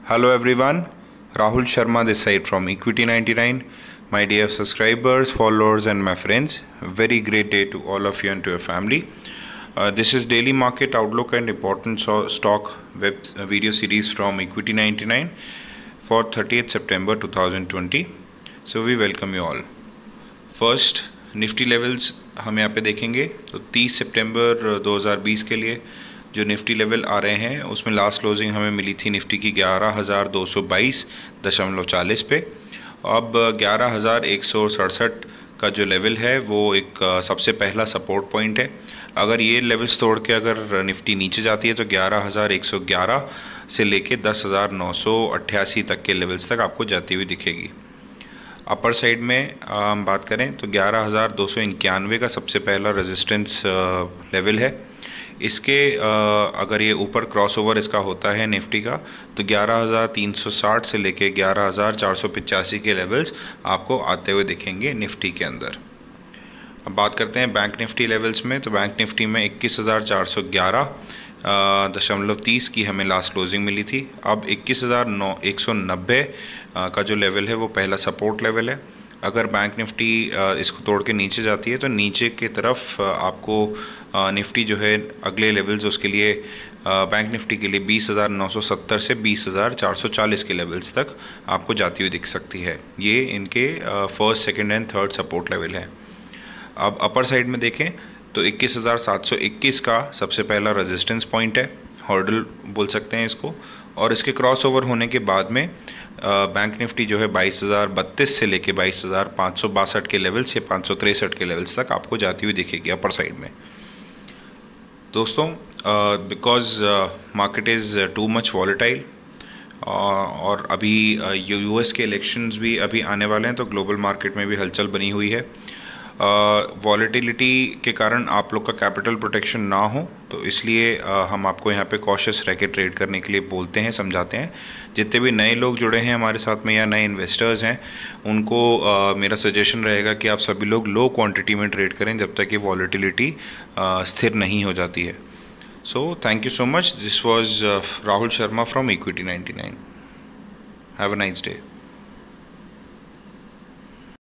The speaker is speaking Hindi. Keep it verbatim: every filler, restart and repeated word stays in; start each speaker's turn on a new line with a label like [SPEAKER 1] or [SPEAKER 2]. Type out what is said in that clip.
[SPEAKER 1] Hello everyone, Rahul Sharma this side from Equity ninety-nine. My dear subscribers, followers and my friends, very great day to all of you and to your family. Uh, this is daily market outlook and important so stock web uh, video series from Equity ninety-nine for thirtieth September two thousand twenty. So we welcome you all. First Nifty levels हम यहाँ पे देखेंगे तो तीस सितंबर दो हज़ार बीस के लिए जो निफ्टी लेवल आ रहे हैं उसमें लास्ट क्लोजिंग हमें मिली थी निफ्टी की ग्यारह हज़ार दो सौ बाईस दशमलव चालीस पे। अब ग्यारह हज़ार एक सौ सड़सठ का जो लेवल है वो एक सबसे पहला सपोर्ट पॉइंट है। अगर ये लेवल्स तोड़ के अगर निफ्टी नीचे जाती है तो ग्यारह हज़ार एक सौ ग्यारह से लेके दस हज़ार नौ सौ अट्ठासी तक के लेवल्स तक आपको जाती हुई दिखेगी। अपर साइड में हम बात करें तो ग्यारह हज़ार दो सौ इक्यानवे का सबसे पहला रेजिस्टेंस लेवल है। इसके अगर ये ऊपर क्रॉसओवर इसका होता है निफ्टी का तो ग्यारह हज़ार तीन सौ साठ से लेके ग्यारह हज़ार चार सौ पचासी के लेवल्स आपको आते हुए दिखेंगे निफ्टी के अंदर। अब बात करते हैं बैंक निफ्टी लेवल्स में तो बैंक निफ्टी में इक्कीस हज़ार चार सौ ग्यारह दशमलव तीस की हमें लास्ट क्लोजिंग मिली थी। अब इक्कीस हज़ार नौ एक सौ नब्बे का जो लेवल है वो पहला सपोर्ट लेवल है। अगर बैंक निफ्टी इसको तोड़ के नीचे जाती है तो नीचे की तरफ आपको निफ्टी जो है अगले लेवल्स उसके लिए बैंक निफ्टी के लिए बीस हज़ार नौ सौ सत्तर से बीस हज़ार चार सौ चालीस के लेवल्स तक आपको जाती हुई दिख सकती है। ये इनके first second and third support level है। अब अपर साइड में देखें तो इक्कीस हज़ार सात सौ इक्कीस का सबसे पहला रेजिस्टेंस पॉइंट है, हर्डल बोल सकते हैं इसको। और इसके क्रॉस ओवर होने के बाद में बैंक निफ्टी जो है बाईस हज़ार बत्तीस से लेके बाईस हज़ार पाँच सौ बासठ के लेवल्स या पाँच सौ तिरसठ के लेवल्स तक आपको जाती हुई दिखेगी अपर साइड में। दोस्तों because market is too much volatile और अभी यूएस के इलेक्शंस भी अभी आने वाले हैं तो ग्लोबल मार्केट में भी हलचल बनी हुई है। वॉलेटिलिटी uh, के कारण आप लोग का कैपिटल प्रोटेक्शन ना हो तो इसलिए uh, हम आपको यहाँ पे कॉशियस रह के ट्रेड करने के लिए बोलते हैं, समझाते हैं। जितने भी नए लोग जुड़े हैं हमारे साथ में या नए इन्वेस्टर्स हैं उनको uh, मेरा सजेशन रहेगा कि आप सभी लोग लो क्वांटिटी में ट्रेड करें जब तक कि वॉलेटिलिटी uh, स्थिर नहीं हो जाती है। So thank you so much. This was Rahul Sharma from equity ninety nine. Have a nice day.